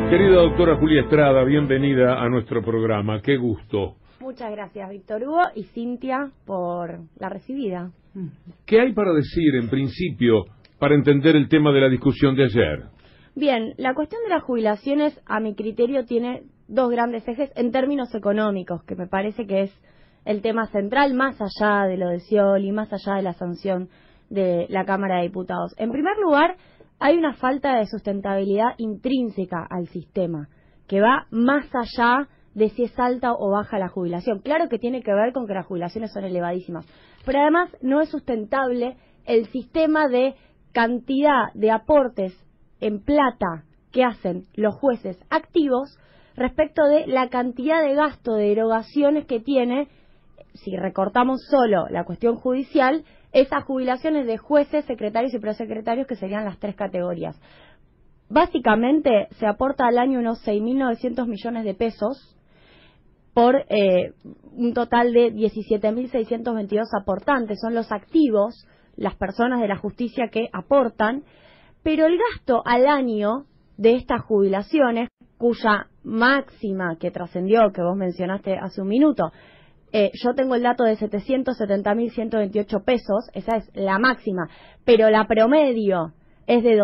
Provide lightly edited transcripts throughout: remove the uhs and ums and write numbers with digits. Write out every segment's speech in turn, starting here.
Querida doctora Julia Estrada, bienvenida a nuestro programa. Qué gusto. Muchas gracias, Víctor Hugo y Cintia, por la recibida. ¿Qué hay para decir, en principio, para entender el tema de la discusión de ayer? Bien, la cuestión de las jubilaciones, a mi criterio, tiene dos grandes ejes en términos económicos, que me parece que es el tema central, más allá de lo de Scioli, más allá de la sanción de la Cámara de Diputados. En primer lugar, hay una falta de sustentabilidad intrínseca al sistema, que va más allá de si es alta o baja la jubilación. Claro que tiene que ver con que las jubilaciones son elevadísimas, pero además no es sustentable el sistema de cantidad de aportes en plata que hacen los jueces activos respecto de la cantidad de gasto de erogaciones que tiene, si recortamos solo la cuestión judicial, esas jubilaciones de jueces, secretarios y prosecretarios, que serían las tres categorías. Básicamente se aporta al año unos 6.900 millones de pesos por un total de 17.622 aportantes. Son los activos, las personas de la justicia que aportan, pero el gasto al año de estas jubilaciones, cuya máxima que trascendió, que vos mencionaste hace un minuto, yo tengo el dato de 770.128 pesos, esa es la máxima, pero la promedio es de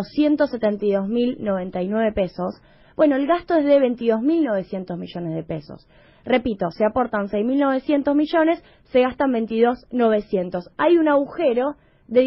272.099 pesos. Bueno, el gasto es de 22.900 millones de pesos. Repito, se aportan 6.900 millones, se gastan 22.900. Hay un agujero de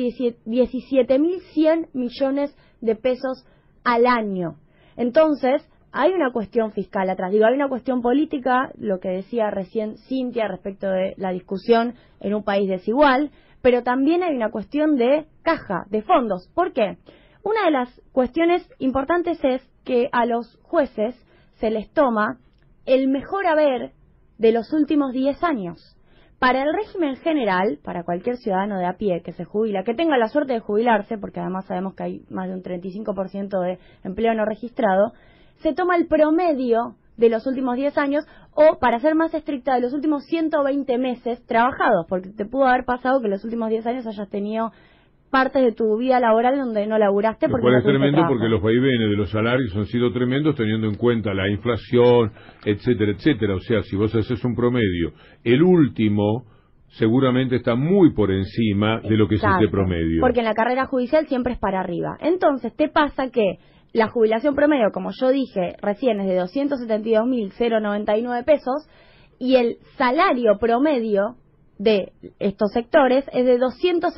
17.100 millones de pesos al año. Entonces, hay una cuestión fiscal atrás. Digo, hay una cuestión política, lo que decía recién Cintia respecto de la discusión en un país desigual, pero también hay una cuestión de caja, de fondos. ¿Por qué? Una de las cuestiones importantes es que a los jueces se les toma el mejor haber de los últimos 10 años. Para el régimen general, para cualquier ciudadano de a pie que se jubila, que tenga la suerte de jubilarse, porque además sabemos que hay más de un 35% de empleo no registrado, se toma el promedio de los últimos 10 años o, para ser más estricta, de los últimos 120 meses trabajados, porque te pudo haber pasado que en los últimos 10 años hayas tenido partes de tu vida laboral donde no laburaste. Lo cual es tremendo porque los vaivenes de los salarios han sido tremendos teniendo en cuenta la inflación, etcétera, etcétera. O sea, si vos haces un promedio, el último seguramente está muy por encima de lo que es este promedio. Porque en la carrera judicial siempre es para arriba. Entonces te pasa que la jubilación promedio, como yo dije recién, es de 272.099 pesos y el salario promedio de estos sectores es de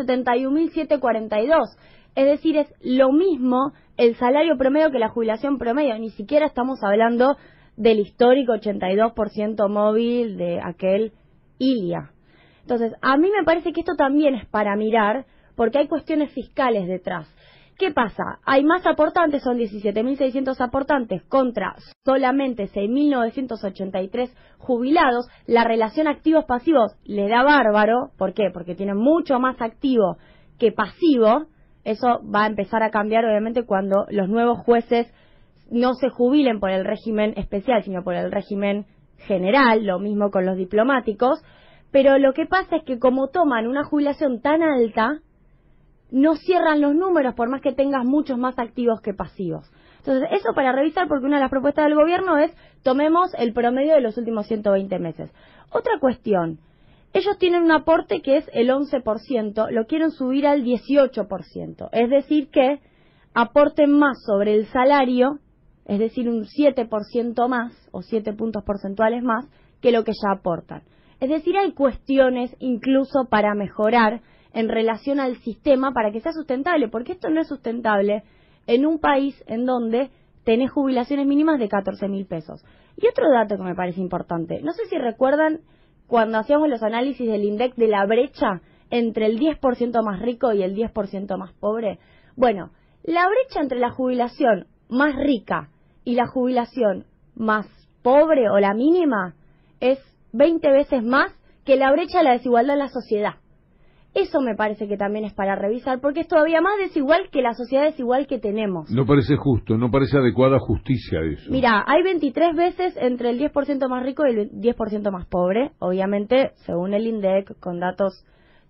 271.742. Es decir, es lo mismo el salario promedio que la jubilación promedio. Ni siquiera estamos hablando del histórico 82% móvil de aquel ILIA. Entonces, a mí me parece que esto también es para mirar, porque hay cuestiones fiscales detrás. ¿Qué pasa? Hay más aportantes, son 17.600 aportantes contra solamente 6.983 jubilados. La relación activos-pasivos le da bárbaro. ¿Por qué? Porque tienen mucho más activo que pasivo. Eso va a empezar a cambiar, obviamente, cuando los nuevos jueces no se jubilen por el régimen especial, sino por el régimen general. Lo mismo con los diplomáticos. Pero lo que pasa es que como toman una jubilación tan alta, no cierran los números por más que tengas muchos más activos que pasivos. Entonces, eso para revisar, porque una de las propuestas del gobierno es tomemos el promedio de los últimos 120 meses. Otra cuestión, ellos tienen un aporte que es el 11%, lo quieren subir al 18%, es decir que aporten más sobre el salario, es decir un 7% más o 7 puntos porcentuales más que lo que ya aportan. Es decir, hay cuestiones incluso para mejorar en relación al sistema para que sea sustentable, porque esto no es sustentable en un país en donde tenés jubilaciones mínimas de 14.000 pesos. Y otro dato que me parece importante, no sé si recuerdan cuando hacíamos los análisis del INDEC de la brecha entre el 10% más rico y el 10% más pobre. Bueno, la brecha entre la jubilación más rica y la jubilación más pobre o la mínima es 20 veces más que la brecha de la desigualdad en la sociedad. Eso me parece que también es para revisar, porque es todavía más desigual que la sociedad desigual que tenemos. No parece justo, no parece adecuada justicia eso. Mira, hay 23 veces entre el 10% más rico y el 10% más pobre, obviamente, según el INDEC, con datos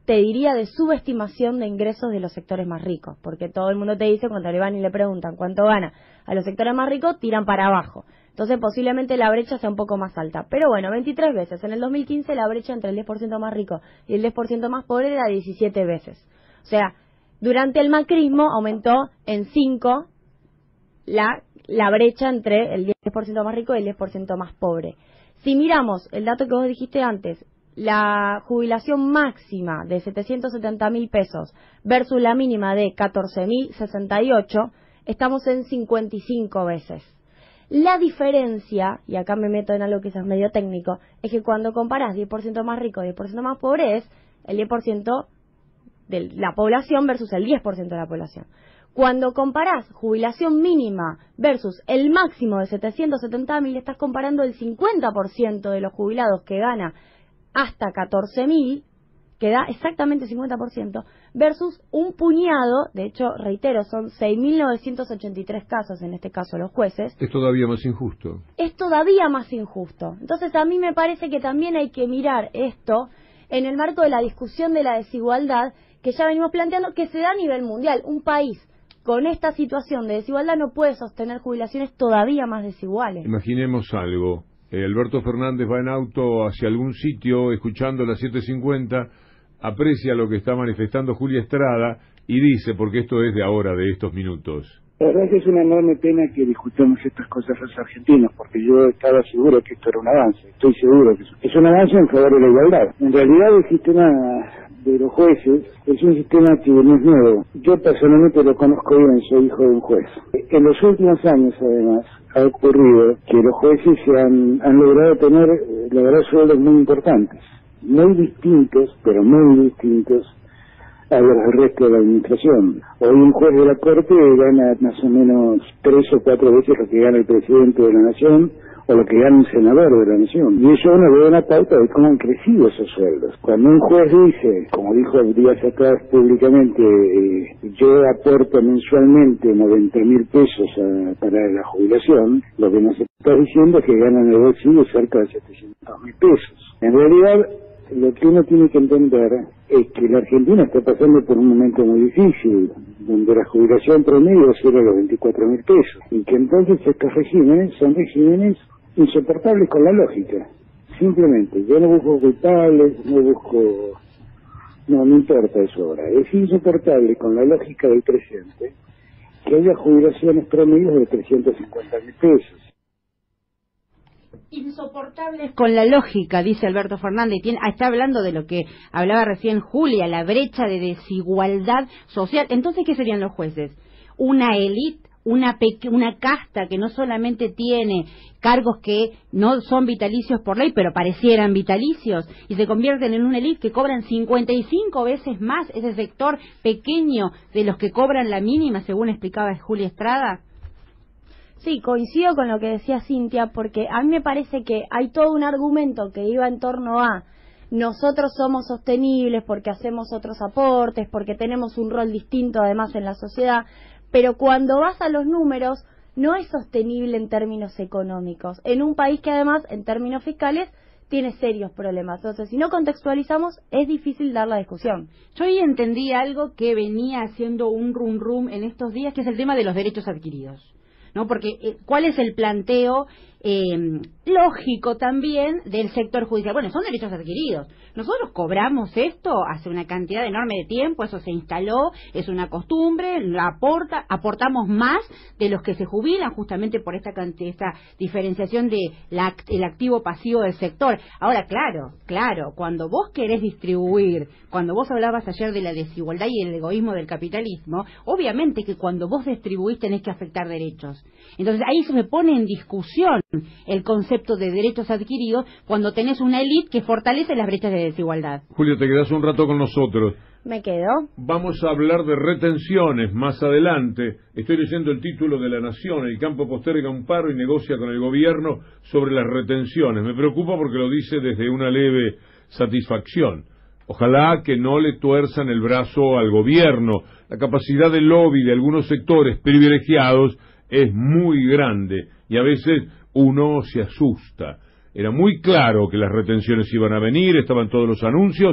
te diría de subestimación de ingresos de los sectores más ricos, porque todo el mundo te dice, cuando le van y le preguntan cuánto gana a los sectores más ricos, tiran para abajo. Entonces posiblemente la brecha sea un poco más alta. Pero bueno, 23 veces. En el 2015 la brecha entre el 10% más rico y el 10% más pobre era 17 veces. O sea, durante el macrismo aumentó en 5 la brecha entre el 10% más rico y el 10% más pobre. Si miramos el dato que vos dijiste antes, la jubilación máxima de 770.000 pesos versus la mínima de 14.068, estamos en 55 veces. La diferencia, y acá me meto en algo que es medio técnico, es que cuando comparás 10% más rico y 10% más pobre es el 10% de la población versus el 10% de la población. Cuando comparás jubilación mínima versus el máximo de 770.000, estás comparando el 50% de los jubilados que gana hasta 14.000, que da exactamente 50%, versus un puñado, de hecho, reitero, son 6.983 casos, en este caso los jueces. Es todavía más injusto. Es todavía más injusto. Entonces a mí me parece que también hay que mirar esto en el marco de la discusión de la desigualdad que ya venimos planteando, que se da a nivel mundial. Un país con esta situación de desigualdad no puede sostener jubilaciones todavía más desiguales. Imaginemos algo. Alberto Fernández va en auto hacia algún sitio, escuchando las 7:50, aprecia lo que está manifestando Julia Estrada y dice, porque esto es de ahora, de estos minutos. La verdad es que es una enorme pena que discutamos estas cosas los argentinos, porque yo estaba seguro que esto era un avance, estoy seguro que es un avance en favor de la igualdad. En realidad el sistema de los jueces es un sistema que no es nuevo. Yo personalmente lo conozco bien, soy hijo de un juez. En los últimos años, además, ha ocurrido que los jueces han logrado lograr sueldos muy importantes, muy distintos, pero muy distintos a los del resto de la administración. Hoy un juez de la Corte gana más o menos 3 o 4 veces lo que gana el presidente de la Nación o lo que gana un senador de la Nación. Y eso uno ve una pauta de cómo han crecido esos sueldos. Cuando un juez dice, como dijo días atrás públicamente, yo aporto mensualmente 90.000 pesos para la jubilación, lo que nos está diciendo es que ganan en el bolsillo cerca de 700.000 pesos. En realidad, lo que uno tiene que entender es que la Argentina está pasando por un momento muy difícil, donde la jubilación promedio es de los 24.000 pesos, y que entonces estos regímenes son regímenes insoportables con la lógica. Simplemente, yo no busco culpables, no importa eso ahora. Es insoportable con la lógica del presente que haya jubilaciones promedios de 350.000 pesos. Insoportables con la lógica, dice Alberto Fernández. Está hablando de lo que hablaba recién Julia, la brecha de desigualdad social. Entonces, ¿qué serían los jueces? Una élite, una casta que no solamente tiene cargos que no son vitalicios por ley, pero parecieran vitalicios, y se convierten en una élite que cobran 55 veces más, ese sector pequeño de los que cobran la mínima, según explicaba Julia Estrada. Sí, coincido con lo que decía Cintia, porque a mí me parece que hay todo un argumento que iba en torno a nosotros somos sostenibles porque hacemos otros aportes, porque tenemos un rol distinto además en la sociedad, pero cuando vas a los números no es sostenible en términos económicos, en un país que además en términos fiscales tiene serios problemas. Entonces, si no contextualizamos, es difícil dar la discusión. Yo hoy entendí algo que venía haciendo un rum en estos días, que es el tema de los derechos adquiridos, ¿no? Porque ¿cuál es el planteo lógico también del sector judicial? Bueno, son derechos adquiridos. Nosotros cobramos esto hace una cantidad enorme de tiempo, eso se instaló, es una costumbre, aportamos más de los que se jubilan justamente por esta diferenciación de el activo pasivo del sector. Ahora, claro, cuando vos querés distribuir, cuando vos hablabas ayer de la desigualdad y el egoísmo del capitalismo, obviamente que cuando vos distribuís tenés que afectar derechos. Entonces ahí se me pone en discusión el concepto de derechos adquiridos cuando tenés una élite que fortalece las brechas de desigualdad. Julio, te quedás un rato con nosotros. Me quedo. Vamos a hablar de retenciones más adelante. Estoy leyendo el título de La Nación. El campo posterga un paro y negocia con el gobierno sobre las retenciones. Me preocupa porque lo dice desde una leve satisfacción. Ojalá que no le tuerzan el brazo al gobierno. La capacidad de lobby de algunos sectores privilegiados es muy grande y a veces uno se asusta. Era muy claro que las retenciones iban a venir, estaban todos los anuncios,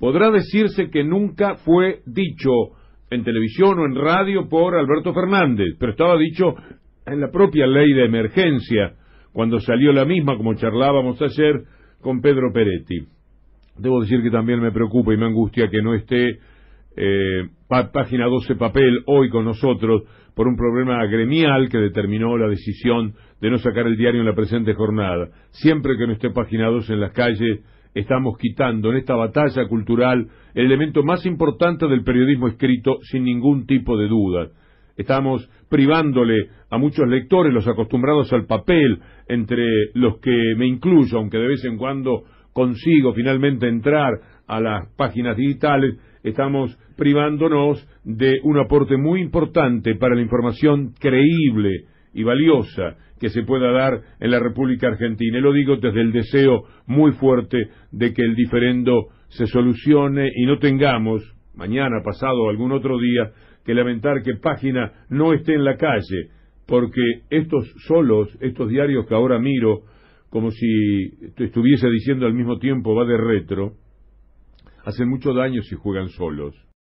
podrá decirse que nunca fue dicho en televisión o en radio por Alberto Fernández, pero estaba dicho en la propia ley de emergencia, cuando salió la misma, como charlábamos ayer con Pedro Peretti. Debo decir que también me preocupa y me angustia que no esté Página 12 Papel hoy con nosotros por un problema gremial que determinó la decisión de no sacar el diario en la presente jornada. Siempre que no esté Página 12 en las calles, estamos quitando en esta batalla cultural el elemento más importante del periodismo escrito, sin ningún tipo de duda. Estamos privándole a muchos lectores, los acostumbrados al papel, entre los que me incluyo, aunque de vez en cuando consigo finalmente entrar a las páginas digitales, estamos privándonos de un aporte muy importante para la información creíble y valiosa que se pueda dar en la República Argentina. Y lo digo desde el deseo muy fuerte de que el diferendo se solucione y no tengamos, mañana, pasado o algún otro día, que lamentar que Página no esté en la calle, porque estos diarios que ahora miro, como si estuviese diciendo al mismo tiempo va de retro, hacen mucho daño si juegan solos.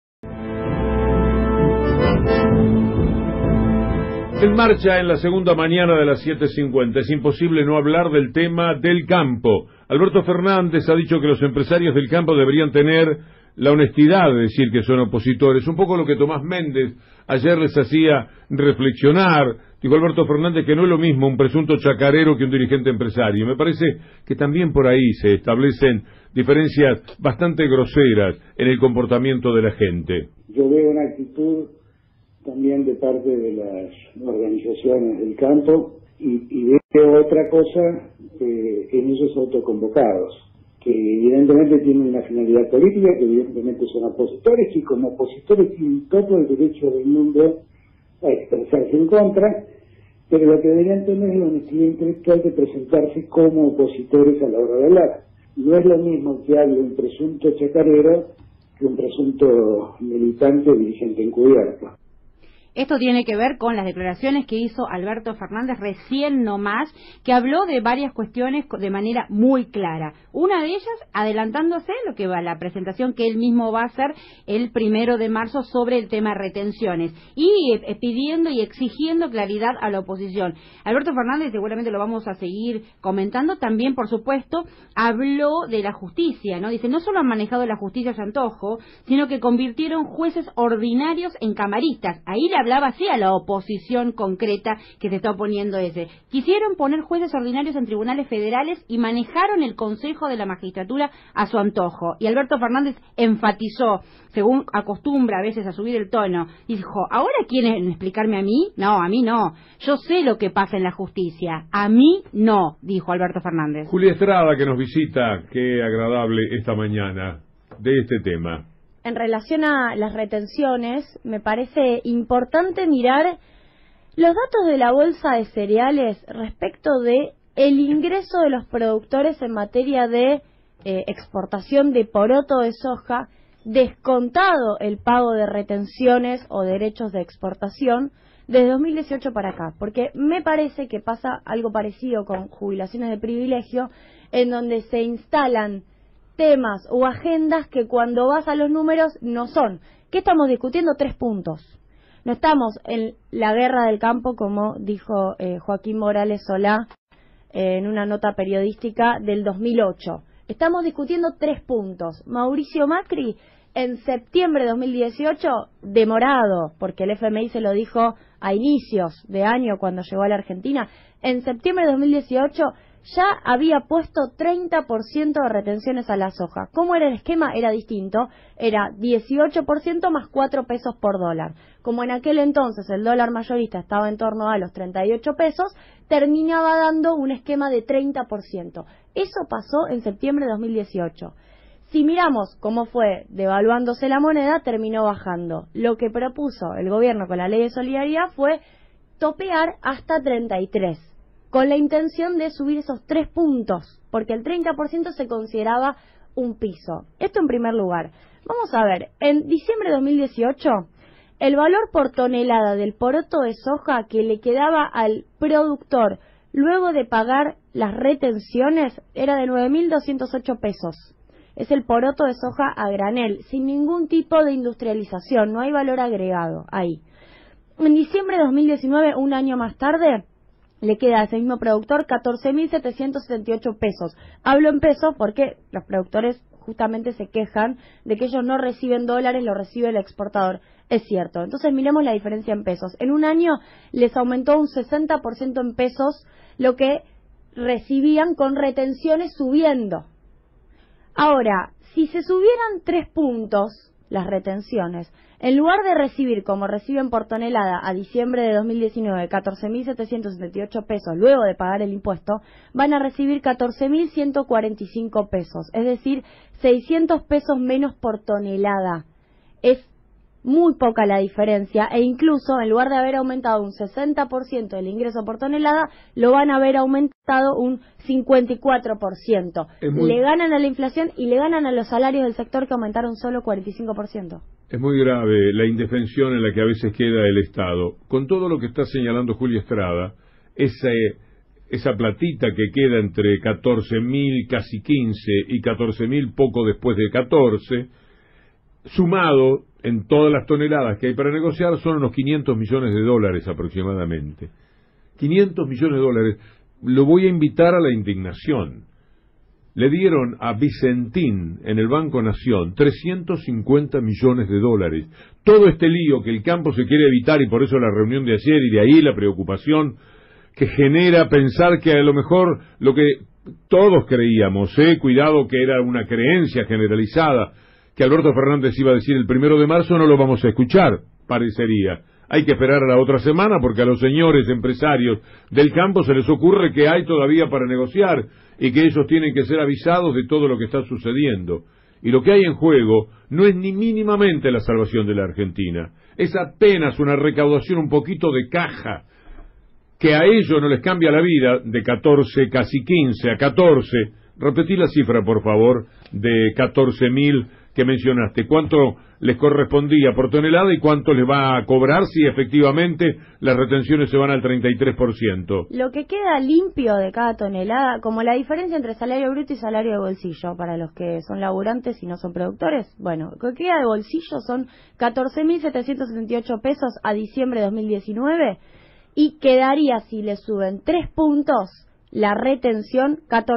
En marcha en la segunda mañana de las 7:50. Es imposible no hablar del tema del campo. Alberto Fernández ha dicho que los empresarios del campo deberían tener la honestidad de decir que son opositores. Un poco lo que Tomás Méndez ayer les hacía reflexionar. Dijo Alberto Fernández que no es lo mismo un presunto chacarero que un dirigente empresario. Me parece que también por ahí se establecen diferencias bastante groseras en el comportamiento de la gente. Yo veo una actitud también de parte de las organizaciones del campo y veo otra cosa en esos autoconvocados, que evidentemente tienen una finalidad política, que evidentemente son opositores y como opositores tienen todo el derecho del mundo a expresarse en contra, pero lo que deberían tener es la honestidad intelectual de presentarse como opositores a la hora de hablar. No es lo mismo que hable un presunto chacarero que un presunto militante o dirigente encubierto. Esto tiene que ver con las declaraciones que hizo Alberto Fernández recién nomás, que habló de varias cuestiones de manera muy clara. Una de ellas, adelantándose lo que va a la presentación que él mismo va a hacer el 1 de marzo sobre el tema retenciones y pidiendo y exigiendo claridad a la oposición. Alberto Fernández, seguramente lo vamos a seguir comentando, también, por supuesto, habló de la justicia, ¿no? Dice, no solo han manejado la justicia a su antojo, sino que convirtieron jueces ordinarios en camaristas. Ahí le hablaba así a la oposición concreta que se está oponiendo ese. Quisieron poner jueces ordinarios en tribunales federales y manejaron el Consejo de la Magistratura a su antojo. Y Alberto Fernández enfatizó, según acostumbra a veces a subir el tono, y dijo, ¿ahora quieren explicarme a mí? No, a mí no. Yo sé lo que pasa en la justicia. A mí no, dijo Alberto Fernández. Julia Estrada, que nos visita, qué agradable esta mañana de este tema. En relación a las retenciones, me parece importante mirar los datos de la bolsa de cereales respecto de el ingreso de los productores en materia de exportación de poroto de soja, descontado el pago de retenciones o derechos de exportación desde 2018 para acá, porque me parece que pasa algo parecido con jubilaciones de privilegio, en donde se instalan temas o agendas que cuando vas a los números no son. ¿Qué estamos discutiendo? 3 puntos. No estamos en la guerra del campo, como dijo Joaquín Morales Solá en una nota periodística del 2008. Estamos discutiendo 3 puntos. Mauricio Macri, en septiembre de 2018, demorado, porque el FMI se lo dijo a inicios de año cuando llegó a la Argentina, en septiembre de 2018 ya había puesto 30% de retenciones a la soja. ¿Cómo era el esquema? Era distinto. Era 18% más 4 pesos por dólar. Como en aquel entonces el dólar mayorista estaba en torno a los 38 pesos, terminaba dando un esquema de 30%. Eso pasó en septiembre de 2018. Si miramos cómo fue devaluándose la moneda, terminó bajando. Lo que propuso el gobierno con la ley de solidaridad fue topear hasta 33%. Con la intención de subir esos 3 puntos, porque el 30% se consideraba un piso. Esto en primer lugar. Vamos a ver, en diciembre de 2018, el valor por tonelada del poroto de soja que le quedaba al productor luego de pagar las retenciones era de 9.208 pesos. es el poroto de soja a granel, sin ningún tipo de industrialización, no hay valor agregado ahí. En diciembre de 2019, un año más tarde, le queda a ese mismo productor 14.778 pesos. Hablo en pesos porque los productores justamente se quejan de que ellos no reciben dólares, lo recibe el exportador. Es cierto. Entonces miremos la diferencia en pesos. En un año les aumentó un 60% en pesos lo que recibían con retenciones subiendo. Ahora, si se subieran 3 puntos las retenciones, en lugar de recibir como reciben por tonelada a diciembre de 2019 14.778 pesos luego de pagar el impuesto, van a recibir 14.145 pesos, es decir, 600 pesos menos por tonelada. Es muy poca la diferencia e incluso en lugar de haber aumentado un 60% el ingreso por tonelada, lo van a haber aumentado un 54%. Le ganan a la inflación y le ganan a los salarios del sector que aumentaron solo 45%. Es muy grave la indefensión en la que a veces queda el Estado. Con todo lo que está señalando Julia Estrada, esa platita que queda entre 14.000, casi 15, y 14.000 poco después de 14, sumado en todas las toneladas que hay para negociar, son unos 500 millones de dólares aproximadamente. 500 millones de dólares. Lo voy a invitar a la indignación. Le dieron a Vicentín en el Banco Nación 350 millones de dólares. Todo este lío que el campo se quiere evitar, y por eso la reunión de ayer, y de ahí la preocupación que genera pensar que a lo mejor lo que todos creíamos, cuidado, que era una creencia generalizada, que Alberto Fernández iba a decir el 1 de marzo, no lo vamos a escuchar, parecería. Hay que esperar a la otra semana porque a los señores empresarios del campo se les ocurre que hay todavía para negociar y que ellos tienen que ser avisados de todo lo que está sucediendo. Y lo que hay en juego no es ni mínimamente la salvación de la Argentina, es apenas una recaudación un poquito de caja, que a ellos no les cambia la vida de 14, casi 15 a 14. Repetí la cifra, por favor, de 14.000 que mencionaste. ¿Cuánto les correspondía por tonelada y cuánto les va a cobrar si efectivamente las retenciones se van al 33%? Lo que queda limpio de cada tonelada, como la diferencia entre salario bruto y salario de bolsillo, para los que son laburantes y no son productores, bueno, lo que queda de bolsillo son 14.778 pesos a diciembre de 2019 y quedaría, si le suben 3 puntos, la retención,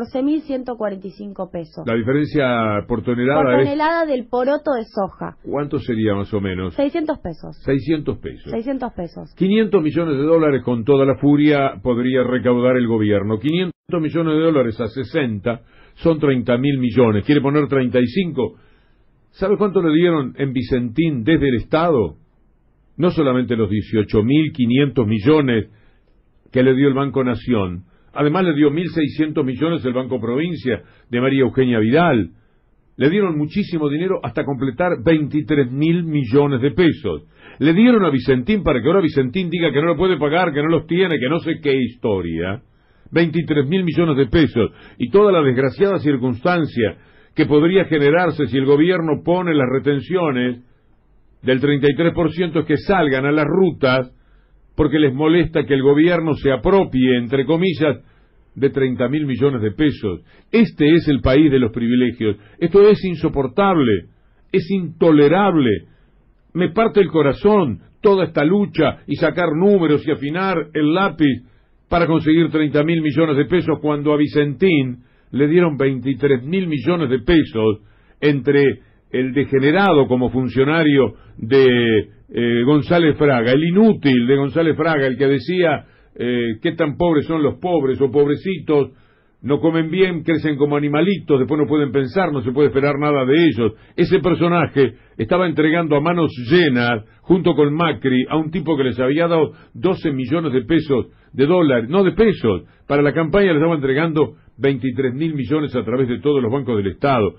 14.145 pesos. La diferencia por tonelada por tonelada del poroto de soja. ¿Cuánto sería más o menos? 600 pesos. 600 pesos. 600 pesos. 500 millones de dólares con toda la furia podría recaudar el gobierno. 500 millones de dólares a 60 son 30.000 millones. ¿Quiere poner 35? ¿Sabe cuánto le dieron en Vicentín desde el Estado? No solamente los 18.500 millones que le dio el Banco Nación. Además le dio 1.600 millones el Banco Provincia de María Eugenia Vidal. Le dieron muchísimo dinero hasta completar 23.000 millones de pesos. Le dieron a Vicentín para que ahora Vicentín diga que no lo puede pagar, que no los tiene, que no sé qué historia. 23.000 millones de pesos. Y toda la desgraciada circunstancia que podría generarse si el gobierno pone las retenciones del 33% es que salgan a las rutas porque les molesta que el gobierno se apropie, entre comillas, de 30.000 millones de pesos. Este es el país de los privilegios. Esto es insoportable, es intolerable. Me parte el corazón toda esta lucha y sacar números y afinar el lápiz para conseguir 30.000 millones de pesos cuando a Vicentín le dieron 23.000 millones de pesos entre el degenerado como funcionario de González Fraga, el inútil de González Fraga, el que decía qué tan pobres son los pobres o pobrecitos, no comen bien, crecen como animalitos, después no pueden pensar, no se puede esperar nada de ellos. Ese personaje estaba entregando a manos llenas, junto con Macri, a un tipo que les había dado 12 millones de pesos, de dólares, no de pesos, para la campaña les estaba entregando 23.000 millones a través de todos los bancos del Estado.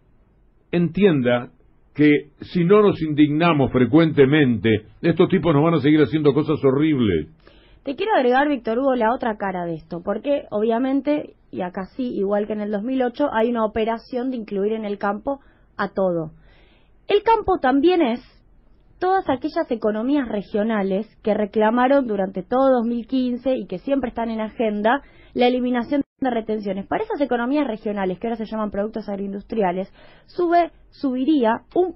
Entienda que si no nos indignamos frecuentemente, estos tipos nos van a seguir haciendo cosas horribles. Te quiero agregar, Víctor Hugo, la otra cara de esto, porque obviamente, y acá sí, igual que en el 2008, hay una operación de incluir en el campo a todo. El campo también es todas aquellas economías regionales que reclamaron durante todo 2015 y que siempre están en agenda la eliminación de retenciones para esas economías regionales, que ahora se llaman productos agroindustriales, subiría un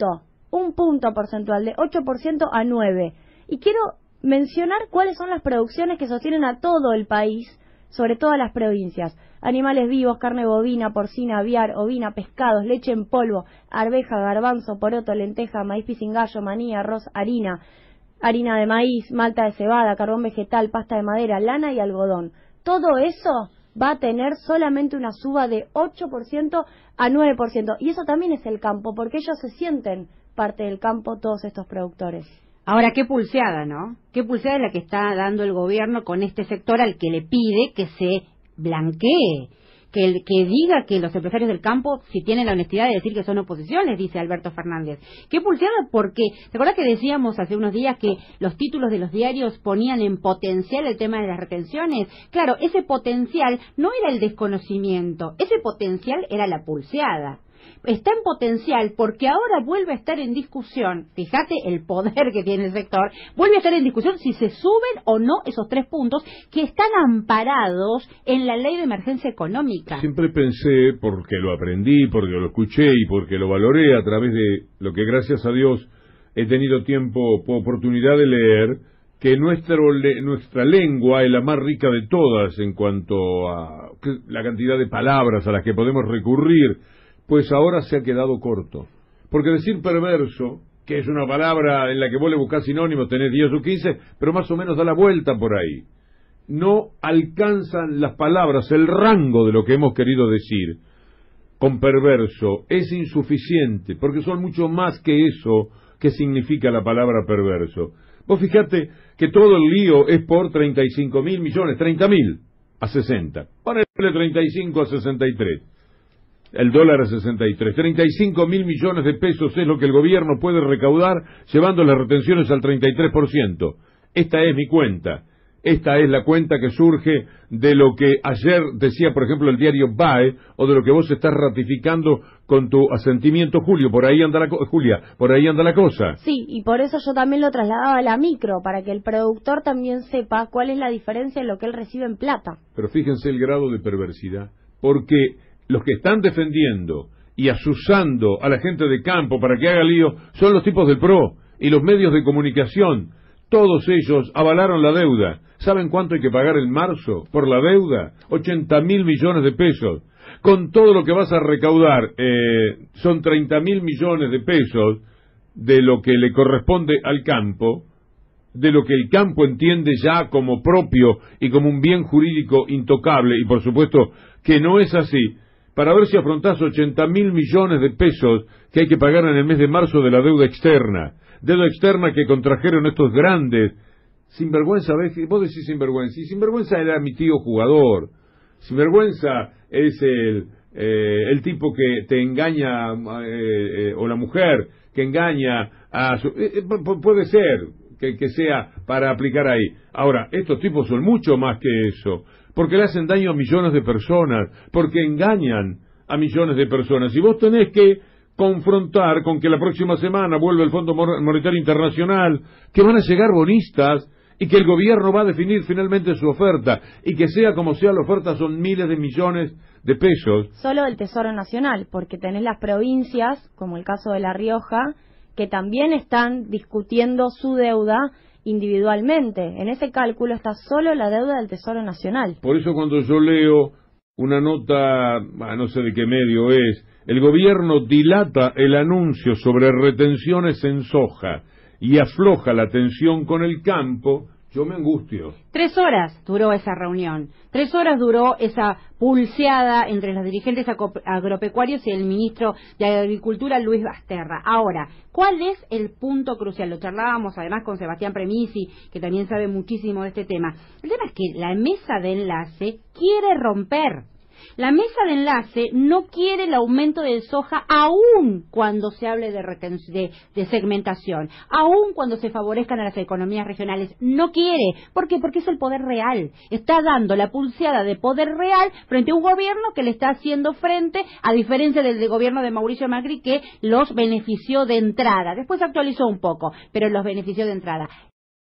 punto porcentual de 8% a 9%. Y quiero mencionar cuáles son las producciones que sostienen a todo el país, sobre todo a las provincias: animales vivos, carne bovina, porcina, aviar, ovina, pescados, leche en polvo, arveja, garbanzo, poroto, lenteja, maíz pisingallo, maní, arroz, harina de maíz, malta de cebada, carbón vegetal, pasta de madera, lana y algodón. Todo eso va a tener solamente una suba de 8% a 9%. Y eso también es el campo, porque ellos se sienten parte del campo, todos estos productores. Ahora, qué pulseada, ¿no? Qué pulseada es la que está dando el gobierno con este sector al que le pide que se blanquee, que diga que los empresarios del campo, si tienen la honestidad de decir que son oposiciones, dice Alberto Fernández. Qué pulseada, porque ¿te acuerdas que decíamos hace unos días que los títulos de los diarios ponían en potencial el tema de las retenciones? Claro, ese potencial no era el desconocimiento, ese potencial era la pulseada. Está en potencial porque ahora vuelve a estar en discusión, fíjate el poder que tiene el sector, vuelve a estar en discusión si se suben o no esos 3 puntos que están amparados en la ley de emergencia económica. Siempre pensé, porque lo aprendí, porque lo escuché y porque lo valoré a través de lo que gracias a Dios he tenido tiempo, oportunidad de leer, que nuestra lengua es la más rica de todas en cuanto a la cantidad de palabras a las que podemos recurrir. Pues ahora se ha quedado corto. Porque decir perverso, que es una palabra en la que vos le buscás sinónimos, tenés 10 o 15, pero más o menos da la vuelta por ahí. No alcanzan las palabras, el rango de lo que hemos querido decir. Con perverso es insuficiente, porque son mucho más que eso que significa la palabra perverso. Vos fijate que todo el lío es por 35.000 millones, 30.000 a 60. Ponele 35 a 63. El dólar a 63. 35.000 millones de pesos es lo que el gobierno puede recaudar llevando las retenciones al 33%. Esta es mi cuenta. Esta es la cuenta que surge de lo que ayer decía, por ejemplo, el diario BAE, o de lo que vos estás ratificando con tu asentimiento, Julia. Por ahí anda la cosa. Sí, y por eso yo también lo trasladaba a la micro, para que el productor también sepa cuál es la diferencia en lo que él recibe en plata. Pero fíjense el grado de perversidad, porque los que están defendiendo y asusando a la gente de campo para que haga lío son los tipos del PRO y los medios de comunicación. Todos ellos avalaron la deuda. ¿Saben cuánto hay que pagar en marzo por la deuda? 80.000 millones de pesos. Con todo lo que vas a recaudar, son 30.000 millones de pesos de lo que le corresponde al campo, de lo que el campo entiende ya como propio y como un bien jurídico intocable, y por supuesto que no es así. Para ver si afrontás 80.000 millones de pesos que hay que pagar en el mes de marzo de la deuda externa que contrajeron estos grandes sinvergüenza. Vos decís sinvergüenza, y sinvergüenza era mi tío jugador, sinvergüenza es el tipo que te engaña, o la mujer que engaña a su... puede ser que sea para aplicar ahí. Ahora, estos tipos son mucho más que eso, porque le hacen daño a millones de personas, porque engañan a millones de personas, y vos tenés que confrontar con que la próxima semana vuelve el Fondo Monetario Internacional, que van a llegar bonistas, y que el gobierno va a definir finalmente su oferta, y que sea como sea la oferta son miles de millones de pesos. Solo del Tesoro Nacional, porque tenés las provincias, como el caso de La Rioja, que también están discutiendo su deuda individualmente. En ese cálculo está solo la deuda del Tesoro Nacional. Por eso cuando yo leo una nota, no sé de qué medio es, el gobierno dilata el anuncio sobre retenciones en soja y afloja la tensión con el campo, yo me angustio. 3 horas duró esa reunión, 3 horas duró esa pulseada entre los dirigentes agropecuarios y el ministro de Agricultura, Luis Basterra. Ahora, ¿cuál es el punto crucial? Lo charlábamos además con Sebastián Premisi, que también sabe muchísimo de este tema. El tema es que la mesa de enlace quiere romper. La mesa de enlace no quiere el aumento de soja aún cuando se hable de segmentación, aún cuando se favorezcan a las economías regionales. No quiere. ¿Por qué? Porque es el poder real. Está dando la pulseada de poder real frente a un gobierno que le está haciendo frente, a diferencia del gobierno de Mauricio Macri, que los benefició de entrada. Después actualizó un poco, pero los benefició de entrada.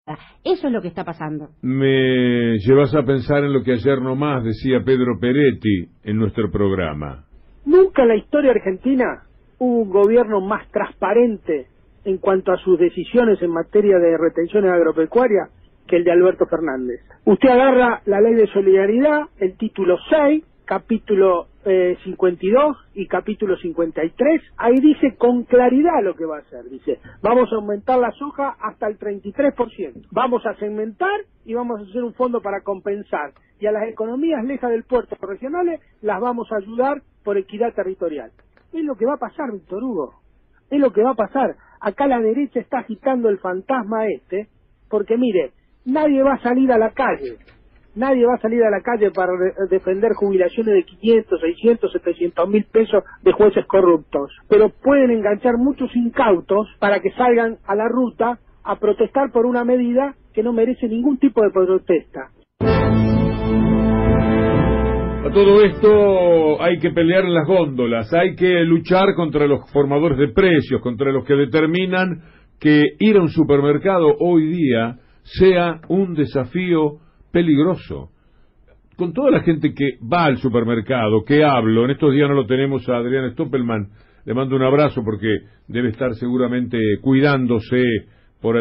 Eso es lo que está pasando. Me llevas a pensar en lo que ayer nomás decía Pedro Peretti en nuestro programa. Nunca en la historia argentina hubo un gobierno más transparente en cuanto a sus decisiones en materia de retenciones agropecuarias que el de Alberto Fernández. Usted agarra la ley de solidaridad, el título 6, capítulo 52 y capítulo 53, ahí dice con claridad lo que va a hacer. Dice, vamos a aumentar la soja hasta el 33%, vamos a segmentar y vamos a hacer un fondo para compensar. Y a las economías lejas del puerto regionales las vamos a ayudar por equidad territorial. Es lo que va a pasar, Víctor Hugo. Es lo que va a pasar. Acá la derecha está agitando el fantasma porque mire, nadie va a salir a la calle. Nadie va a salir a la calle para defender jubilaciones de 500, 600, 700 mil pesos de jueces corruptos. Pero pueden enganchar muchos incautos para que salgan a la ruta a protestar por una medida que no merece ningún tipo de protesta. A todo esto hay que pelear en las góndolas, hay que luchar contra los formadores de precios, contra los que determinan que ir a un supermercado hoy día sea un desafío peligroso. Con toda la gente que va al supermercado, que hablo, en estos días no lo tenemos a Adrián Stoppelman, le mando un abrazo porque debe estar seguramente cuidándose por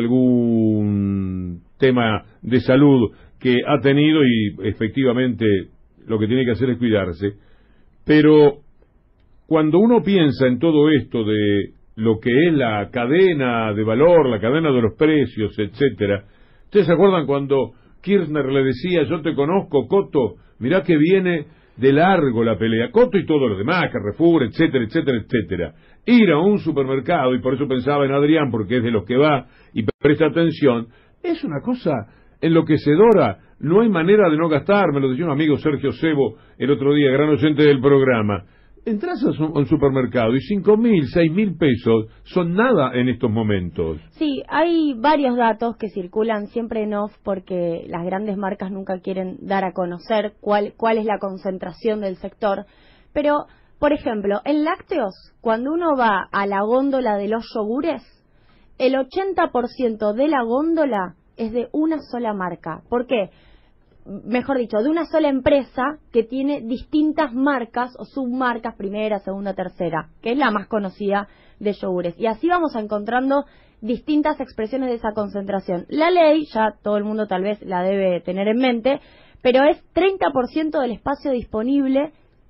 algún tema de salud que ha tenido y efectivamente lo que tiene que hacer es cuidarse. Pero cuando uno piensa en todo esto de lo que es la cadena de valor, la cadena de los precios, etcétera, ¿ustedes se acuerdan cuando Kirchner le decía, yo te conozco, Coto, mirá que viene de largo la pelea, Coto y todos los demás, Carrefour, etcétera, etcétera, etcétera? Ir a un supermercado, y por eso pensaba en Adrián, porque es de los que va y presta atención, es una cosa enloquecedora, no hay manera de no gastar, me lo decía un amigo Sergio Sebo el otro día, gran oyente del programa. Entras a un supermercado y 5.000, 6.000 pesos son nada en estos momentos. Sí, hay varios datos que circulan siempre en off porque las grandes marcas nunca quieren dar a conocer cuál es la concentración del sector. Pero, por ejemplo, en lácteos, cuando uno va a la góndola de los yogures, el 80% de la góndola es de una sola marca. ¿Por qué? Mejor dicho, de una sola empresa que tiene distintas marcas o submarcas, primera, segunda, tercera, que es la más conocida de yogures. Y así vamos encontrando distintas expresiones de esa concentración. La ley, ya todo el mundo tal vez la debe tener en mente, pero es 30% del espacio disponible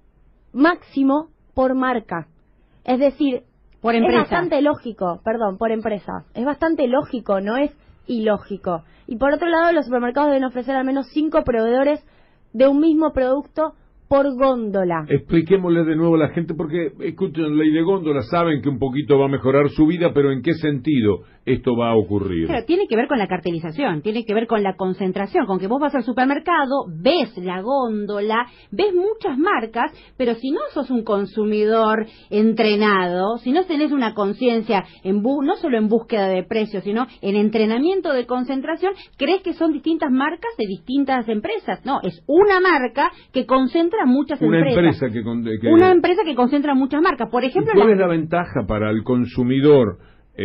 máximo por marca. Es decir, por empresa. Es bastante lógico, por empresa. Es bastante lógico, no es ilógico. Y por otro lado, los supermercados deben ofrecer al menos 5 proveedores de un mismo producto por góndola. Expliquémosle de nuevo a la gente, porque escuchen, ley de góndola, saben que un poquito va a mejorar su vida, pero ¿en qué sentido esto va a ocurrir? Claro, tiene que ver con la cartelización, tiene que ver con la concentración, con que vos vas al supermercado, ves la góndola, ves muchas marcas, pero si no sos un consumidor entrenado, si no tenés una conciencia no solo en búsqueda de precios, sino en entrenamiento de concentración, crees que son distintas marcas de distintas empresas. No, es una marca que concentra muchas empresas. Una empresa que concentra muchas marcas. Por ejemplo, ¿cuál es la ventaja para el consumidor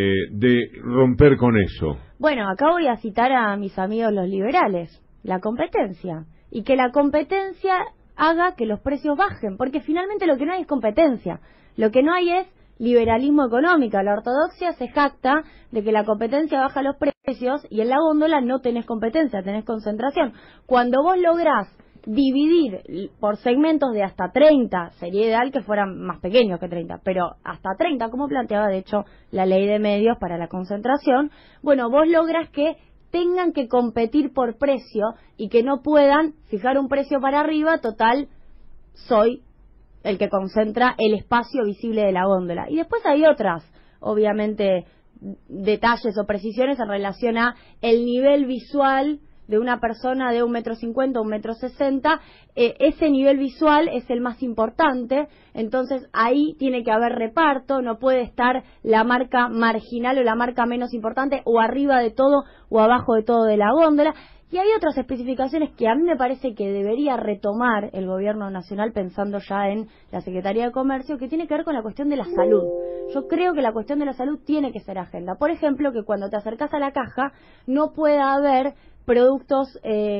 de romper con eso? Bueno, acá voy a citar a mis amigos los liberales, la competencia, y que la competencia haga que los precios bajen, porque finalmente lo que no hay es competencia, lo que no hay es liberalismo económico. La ortodoxia se jacta de que la competencia baja los precios y en la góndola no tenés competencia, tenés concentración. Cuando vos lográs dividir por segmentos de hasta 30, sería ideal que fueran más pequeños que 30, pero hasta 30, como planteaba de hecho la ley de medios para la concentración, bueno, vos logras que tengan que competir por precio y que no puedan fijar un precio para arriba, total, soy el que concentra el espacio visible de la góndola. Y después hay otras, obviamente, detalles o precisiones en relación a el nivel visual de una persona de 1,50 m, 1,60 m, ese nivel visual es el más importante, entonces ahí tiene que haber reparto, no puede estar la marca marginal o la marca menos importante o arriba de todo o abajo de todo de la góndola. Y hay otras especificaciones que a mí me parece que debería retomar el gobierno nacional pensando ya en la Secretaría de Comercio, que tiene que ver con la cuestión de la salud. Yo creo que la cuestión de la salud tiene que ser agenda. Por ejemplo, que cuando te acercas a la caja no pueda haber productos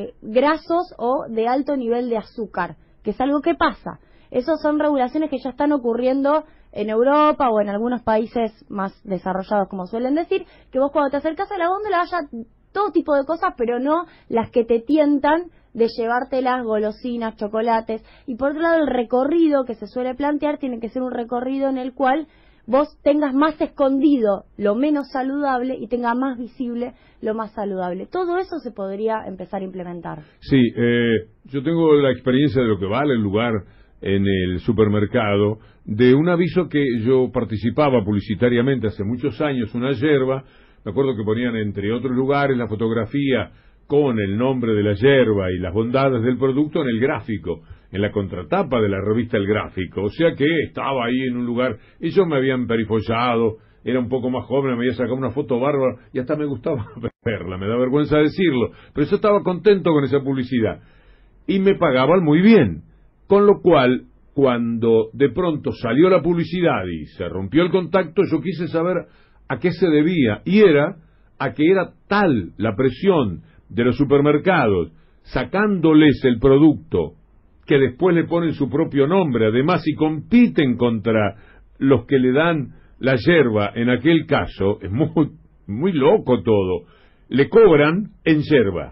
grasos o de alto nivel de azúcar, que es algo que pasa. Esas son regulaciones que ya están ocurriendo en Europa o en algunos países más desarrollados, como suelen decir, que vos cuando te acercás a la góndola haya todo tipo de cosas, pero no las que te tientan de llevarte las golosinas, chocolates. Y por otro lado, el recorrido que se suele plantear tiene que ser un recorrido en el cual vos tengas más escondido lo menos saludable y tenga más visible lo más saludable. Todo eso se podría empezar a implementar. Sí, yo tengo la experiencia de lo que vale el lugar en el supermercado, de un aviso que yo participaba publicitariamente hace muchos años, una yerba. Me acuerdo que ponían entre otros lugares la fotografía con el nombre de la yerba y las bondades del producto en el gráfico, en la contratapa de la revista El Gráfico. O sea que estaba ahí en un lugar, ellos me habían perifollado, era un poco más joven, me había sacado una foto bárbara y hasta me gustaba verla, me da vergüenza decirlo, pero yo estaba contento con esa publicidad y me pagaban muy bien, con lo cual cuando de pronto salió la publicidad y se rompió el contacto, yo quise saber a qué se debía, y era a que era tal la presión de los supermercados sacándoles el producto que después le ponen su propio nombre, además, y compiten contra los que le dan la yerba. En aquel caso es muy loco todo, le cobran en yerba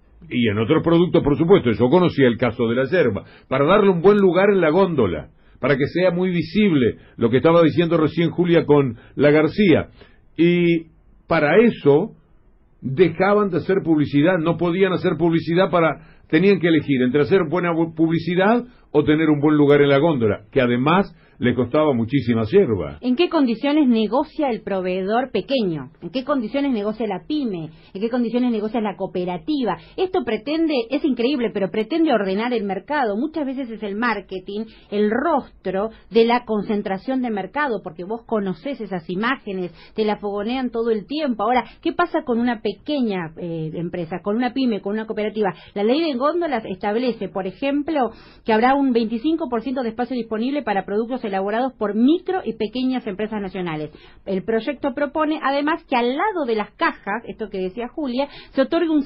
y en otros productos, por supuesto. Yo conocía el caso de la yerba, para darle un buen lugar en la góndola, para que sea muy visible lo que estaba diciendo recién Julia con la García, y para eso dejaban de hacer publicidad, no podían hacer publicidad, tenían que elegir entre hacer buena publicidad o tener un buen lugar en la góndola, que además le costaba muchísima yerba. ¿En qué condiciones negocia el proveedor pequeño? ¿En qué condiciones negocia la pyme? ¿En qué condiciones negocia la cooperativa? Esto es increíble, pero pretende ordenar el mercado. Muchas veces es el marketing, el rostro de la concentración de mercado, porque vos conocés esas imágenes, te la fogonean todo el tiempo. Ahora, ¿qué pasa con una pequeña empresa, con una pyme, con una cooperativa? La ley de góndolas establece, por ejemplo, que habrá un 25% de espacio disponible para productos elaborados por micro y pequeñas empresas nacionales. El proyecto propone, además, que al lado de las cajas, esto que decía Julia, se otorgue un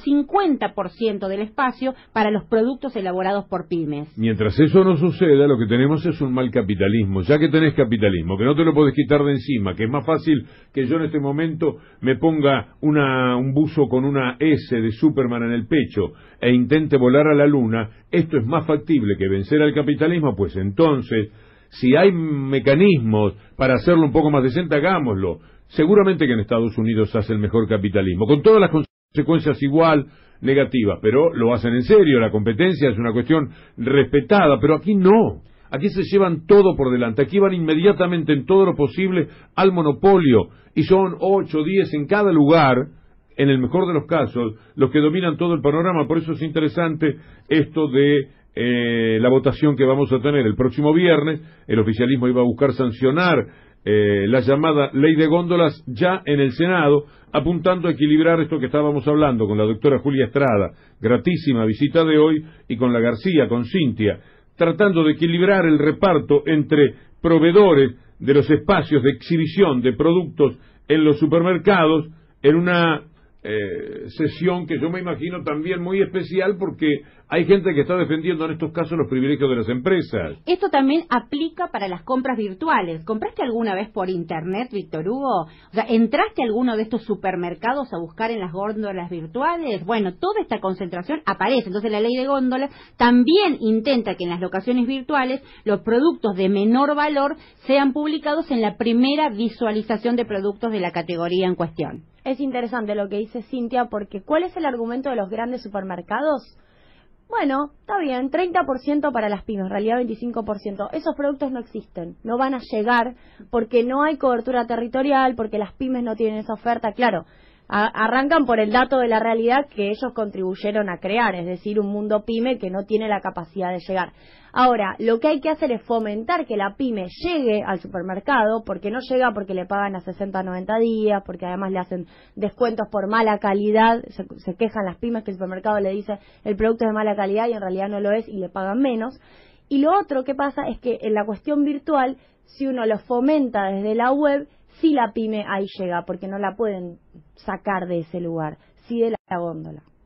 50% del espacio para los productos elaborados por pymes. Mientras eso no suceda, lo que tenemos es un mal capitalismo. Ya que tenés capitalismo, que no te lo podés quitar de encima, que es más fácil que yo en este momento me ponga un buzo con una S de Superman en el pecho e intente volar a la luna, esto es más factible que vencer al capitalismo. Pues entonces, si hay mecanismos para hacerlo un poco más decente, hagámoslo. Seguramente que en Estados Unidos hace el mejor capitalismo, con todas las consecuencias igual negativas, pero lo hacen en serio, la competencia es una cuestión respetada, pero aquí no. Aquí se llevan todo por delante, aquí van inmediatamente en todo lo posible al monopolio, y son 8, 10 en cada lugar, en el mejor de los casos, los que dominan todo el panorama. Por eso es interesante esto de la votación que vamos a tener el próximo viernes. El oficialismo iba a buscar sancionar la llamada ley de góndolas ya en el Senado, apuntando a equilibrar esto que estábamos hablando con la doctora Julia Estrada, gratísima visita de hoy, y con la García, con Cintia, tratando de equilibrar el reparto entre proveedores de los espacios de exhibición de productos en los supermercados, en una sesión que yo me imagino también muy especial, porque hay gente que está defendiendo en estos casos los privilegios de las empresas. Esto también aplica para las compras virtuales. ¿Compraste alguna vez por internet, Víctor Hugo? O sea, ¿entraste a alguno de estos supermercados a buscar en las góndolas virtuales? Bueno, toda esta concentración aparece. Entonces la ley de góndolas también intenta que en las locaciones virtuales los productos de menor valor sean publicados en la primera visualización de productos de la categoría en cuestión. Es interesante lo que dice Cintia, porque ¿cuál es el argumento de los grandes supermercados? Bueno, está bien, 30% para las pymes, en realidad 25%. Esos productos no existen, no van a llegar porque no hay cobertura territorial, porque las pymes no tienen esa oferta. Claro, arrancan por el dato de la realidad que ellos contribuyeron a crear, es decir, un mundo pyme que no tiene la capacidad de llegar. Ahora, lo que hay que hacer es fomentar que la pyme llegue al supermercado, porque no llega porque le pagan a 60 o 90 días, porque además le hacen descuentos por mala calidad, se quejan las pymes que el supermercado le dice el producto es de mala calidad y en realidad no lo es y le pagan menos. Y lo otro que pasa es que en la cuestión virtual, si uno lo fomenta desde la web, sí la pyme ahí llega, porque no la pueden sacar de ese lugar, sí de la góndola.